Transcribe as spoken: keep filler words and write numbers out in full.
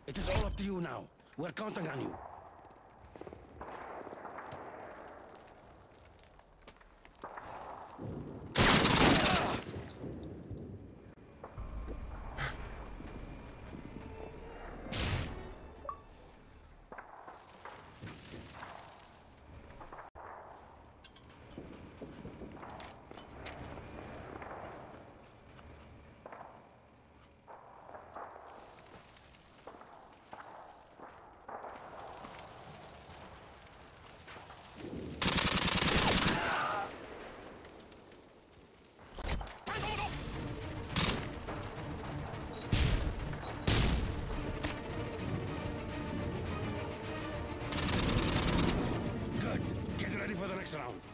It is all up to you now. We're counting on you. Good. Get ready for the next round.